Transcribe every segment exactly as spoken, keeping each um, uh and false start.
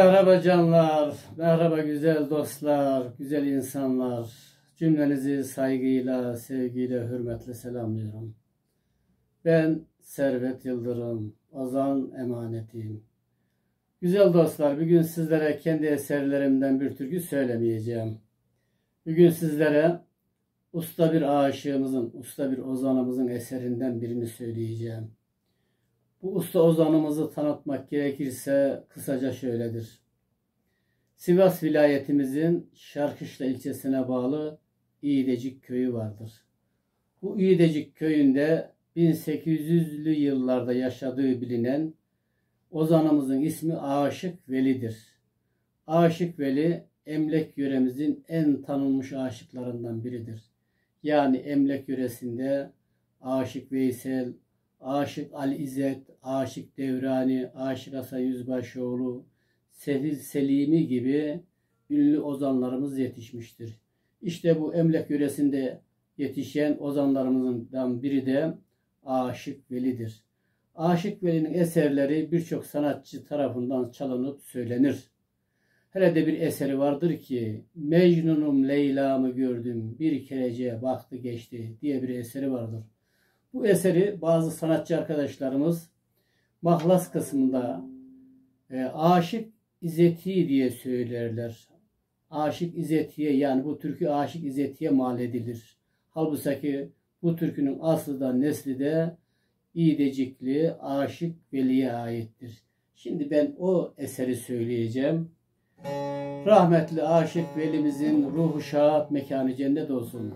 Merhaba canlar, merhaba güzel dostlar, güzel insanlar. Cümlenizi saygıyla, sevgiyle, hürmetle selamlıyorum. Ben Servet Yıldırım, Ozan Emanetiyim. Güzel dostlar, bugün sizlere kendi eserlerimden bir türkü söylemeyeceğim. Bugün sizlere usta bir aşığımızın, usta bir ozanımızın eserinden birini söyleyeceğim. Bu usta ozanımızı tanıtmak gerekirse kısaca şöyledir. Sivas vilayetimizin Şarkışla ilçesine bağlı İğdecik köyü vardır. Bu İğdecik köyünde bin sekiz yüzlü yıllarda yaşadığı bilinen ozanımızın ismi Aşık Veli'dir. Aşık Veli, Emlek yöremizin en tanınmış aşıklarından biridir. Yani Emlek yöresinde Aşık Veysel, Aşık Ali İzzet, Aşık Devrani, Aşık Hasan Yüzbaşıoğlu, Sefil Selimi gibi ünlü ozanlarımız yetişmiştir. İşte bu Emlek yöresinde yetişen ozanlarımızdan biri de Aşık Veli'dir. Aşık Veli'nin eserleri birçok sanatçı tarafından çalınıp söylenir. Hele de bir eseri vardır ki Mecnun'um Leyla'mı gördüm bir kerece baktı geçti diye bir eseri vardır. Bu eseri bazı sanatçı arkadaşlarımız mahlas kısmında e, Aşık İzzeti diye söylerler. Aşık İzzeti'ye, yani bu türkü Aşık İzzeti'ye mal edilir. Halbuki bu türkünün aslı da nesli de İğdecikli Aşık Veli'ye aittir. Şimdi ben o eseri söyleyeceğim. Rahmetli Aşık Veli'mizin ruhu şad, mekanı cennet olsun.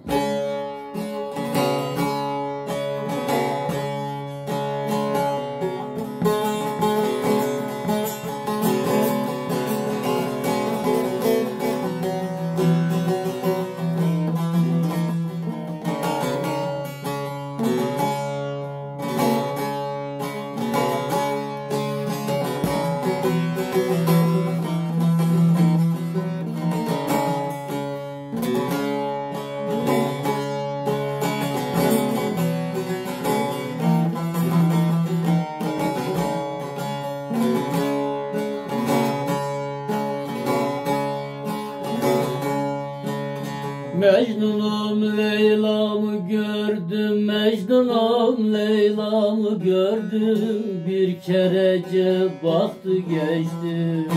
Mecnun'um Leyla'mı gördüm, Mecnun'um Leyla'mı gördüm, bir kerece baktı geçti.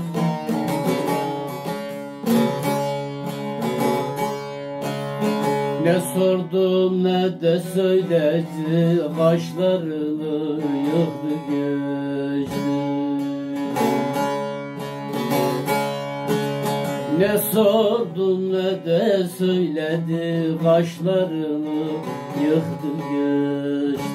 Ne sordum ne de söyledi, kaşlarını yıktı geçti. Ne sordum ne de söyledi, kaşlarını yıktı geçti.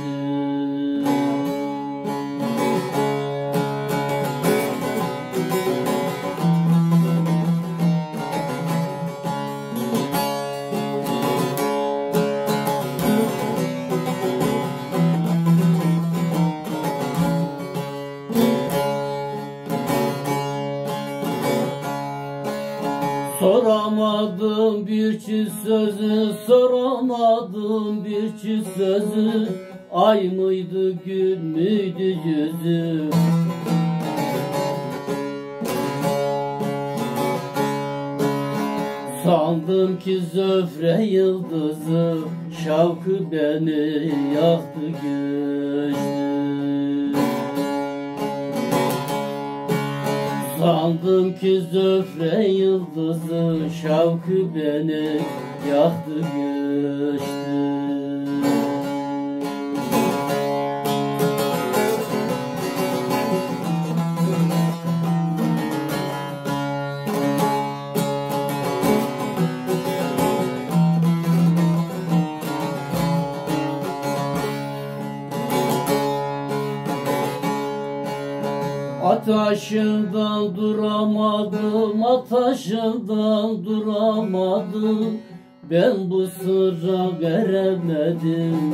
Soramadım bir çift sözü, soramadım bir çift sözü, ay mıydı gün müydü yüzü? Sandım ki zöfre yıldızı, şavkı beni yaktı geçti. Sandım ki zöfre yıldızı, şavkı beni yaktı geçti. Ataşından duramadım, ataşından duramadım, ben bu sırra veremedim.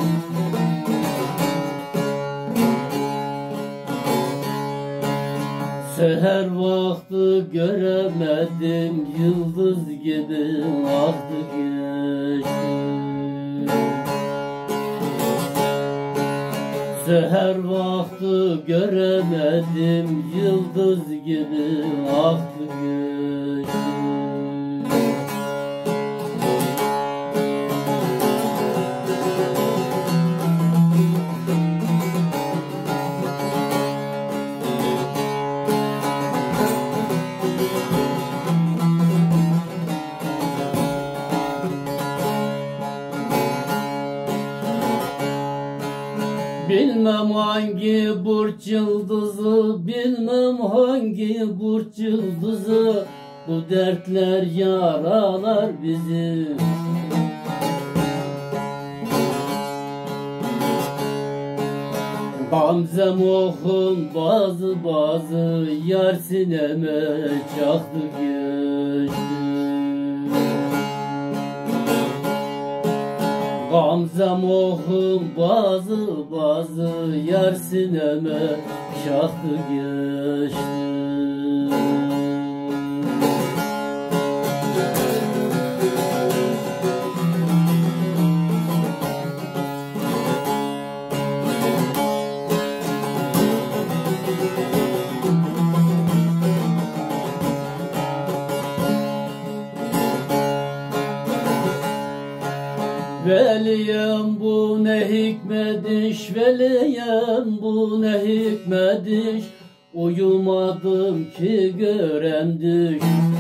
Seher vakti göremedim, yıldız gibi aktı geçti. Seher vakti göremedim, yıldız gibi aktı geçti. Bilmem hangi burç yıldızı, bilmem hangi burç yıldızı, bu dertler yaralar bizi. Gamzem okun bazı bazı, yar sineme çaktı geçti. Gamzem okun bazı bazı, yar sineme çaktı geçti. Veliyem bu ne hikmet iş, veliyem bu ne hikmet iş, uyumadım ki görem düş.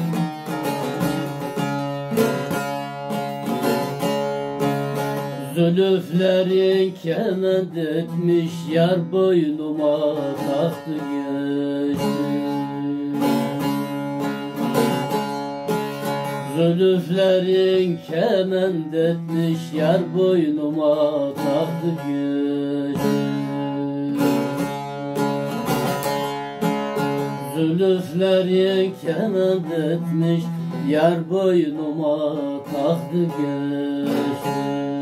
Zülüflerin kement etmiş, yar boynuma taktı geçti. Zülüflerin kement etmiş, yar boynuma taktı geçti. Zülüflerin kement etmiş, yar boynuma taktı geçti.